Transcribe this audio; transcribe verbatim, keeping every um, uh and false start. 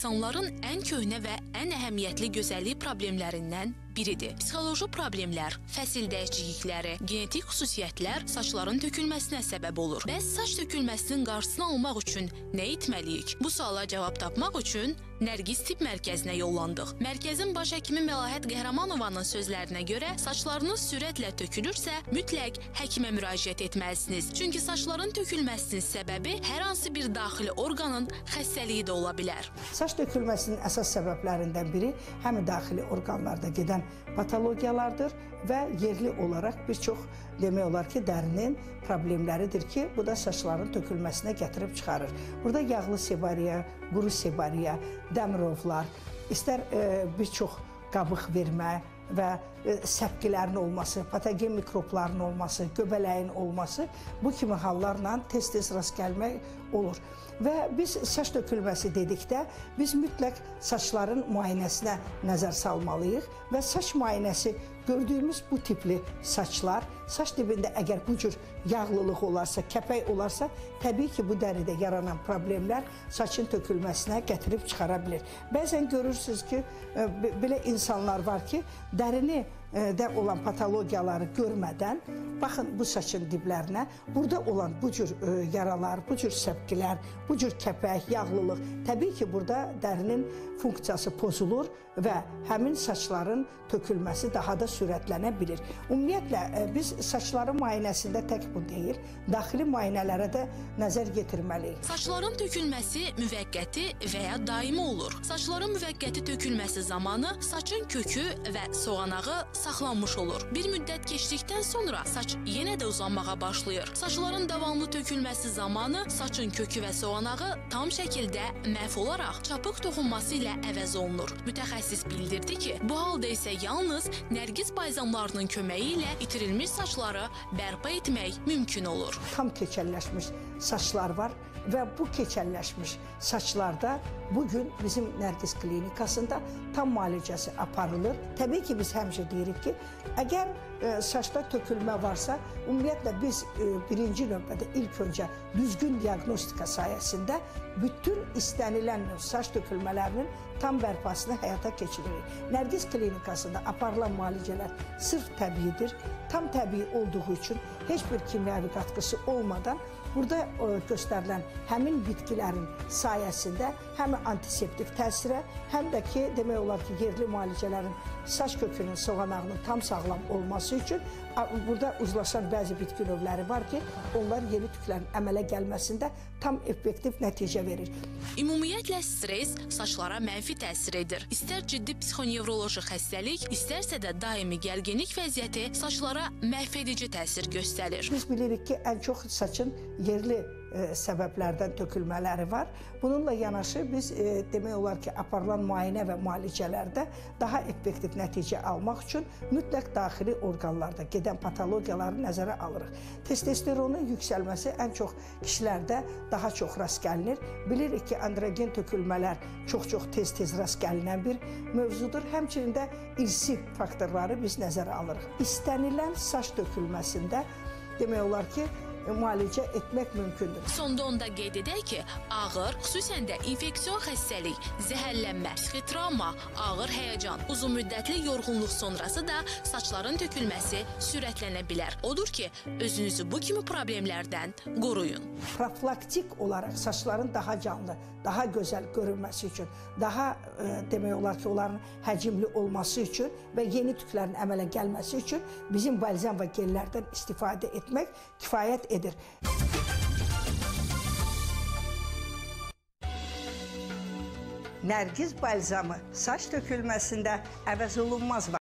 İnsanların ən köhnə və ən əhəmiyyətli gözəllik problemlərindən biridir. Psixoloji problemlər, fəsil dəyişiklikləri, genetik xüsusiyyətlər saçların tökülməsinə səbəb olur. Bəs saç tökülməsinin qarşısını almaq üçün nə etməliyik? Bu suala cavab tapmaq üçün Nərgiz Tibb Mərkəzinə yollandıq. Mərkəzin baş həkimi Məlahət Qəhrəmanovanın sözlərinə görə saçlarınız sürətlə tökülürsə, mütləq həkimə müraciət etməlisiniz. Çünki saçların tökülməsinin səbəbi hər hansı bir daxili orqanın xəstəliyi də ola bilər. Saç tökülməsinin əsas səbəblərindən biri həm daxili orqanlarda gedən patologiyalardır və yerli olaraq bir çox demək olar ki, dərinin problemləridir ki, bu da saçların tökülməsinə gətirib çıxarır. Burada yağlı sebariya, quru sebariya, dəmirovlar, istər e, bir çox qabıq vermə və e, səpkilərin olması, patogen mikrobların olması, göbələyin olması bu kimi hallarla tez-tez rast gəlmək olur. Və biz saç tökülməsi dedikdə biz mütləq saçların müayinəsinə nəzər salmalıyıq və saç müayinəsi gördüyümüz bu tipli saçlar, saç dibində əgər bu cür yağlılıq olarsa, kəpək olarsa, təbii ki, bu dəridə yaranan problemlər saçın tökülməsinə gətirib çıxara bilir. Bəzən görürsünüz ki, belə insanlar var ki, dərini də olan patologiyaları görmədən, baxın bu saçın diblərinə, burada olan bu cür yaralar, bu cür səpkilər, bu cür kəpək, yağlılıq, təbii ki, burada dərinin funksiyası pozulur və həmin saçların tökülməsi daha da sürətlənə bilir. Ümumiyyətlə, biz saçların müayinəsində tək bu deyil, daxili müayinələrə də nəzər yetirməliyik. Saçların tökülməsi müvəqqəti və ya daimi olur. Saçların müvəqqəti tökülməsi zamanı saçın kökü və soğanağı saxlanmış olur. Bir müddət keçdikdən sonra saç yenə də uzanmağa başlayır. Saçların davamlı tökülməsi zamanı saçın kökü və soğanağı tam şəkildə məhv olaraq çapıq toxunması ilə əvəz olunur. Mütəxəssis bildirdi ki, bu halda isə yalnız Nərgiz balzamlarının köməyi ilə itirilmiş saçları bərpa etmək mümkün olur. Tam keçəlləşmiş saçlar var və bu keçəlləşmiş saçlarda bugün bizim Nərgiz klinikasında tam müalicəsi aparılır. Təbii ki, biz həmişə deyirik ki, əgər e, saçda tökülmə varsa, ümumiyyətlə biz e, birinci növbədə ilk öncə düzgün diaqnostika sayəsində bütün istənilən saç tökülmələrinin tam bərpasını həyata keçiririk. Nərgiz klinikasında aparılan müalicələr sırf təbiidir, tam təbii olduğu üçün heç bir kimyəvi qatqısı olmadan burada göstərilən həmin bitkilərin sayəsində həm antiseptik təsirə, həm də ki, demək olar ki, yerli müalicələrin saç kökünün, soğanağının tam sağlam olması üçün burada uzlaşan bəzi bitki növləri var ki, onlar yeni tüklərin əmələ gəlməsində tam effektiv nəticə verir. Ümumiyyətlə, stres saçlara mənfi təsir edir. İstər ciddi psixonevroloji xəstəlik, istərsə də daimi gərginlik vəziyyəti saçlara məhvedici təsir göstərir. Biz bilirik ki, ən çox saçın yerli e, səbəblərdən tökülmələri var. Bununla yanaşı biz e, demək olar ki, aparılan müayinə və müalicələrdə daha effektiv nəticə almaq üçün mütləq daxili orqanlarda gedən patologiyaları nəzərə alırıq. Testosteronun yüksəlməsi ən çox kişilərdə daha çox rast gəlinir. Bilirik ki, androgen tökülmələr çox-çox tez-tez rast gəlinən bir mövzudur. Həmçinin də irsi faktorları biz nəzərə alırıq. İstənilən saç tökülməsində demək olar ki, müalicə etmək mümkündür. Sonda onda qeyd edək ki, ağır, xüsusən də infeksion xəstəlik, zəhərlənmə, psixotravma, ağır həyəcan, uzun müddətli yorğunluq sonrası da saçların tökülməsi sürətlənə bilər. Odur ki, özünüzü bu kimi problemlərdən qoruyun. Profilaktik olaraq saçların daha canlı, daha gözəl görünməsi üçün, daha e, demək olar ki, onların həcimli olması üçün və yeni tüklərin əmələ gəlməsi üçün bizim balzam və gellərdən istifadə etmək kifayət edir. Nərgiz balzamı saç tökülməsində əvəz olunmaz var.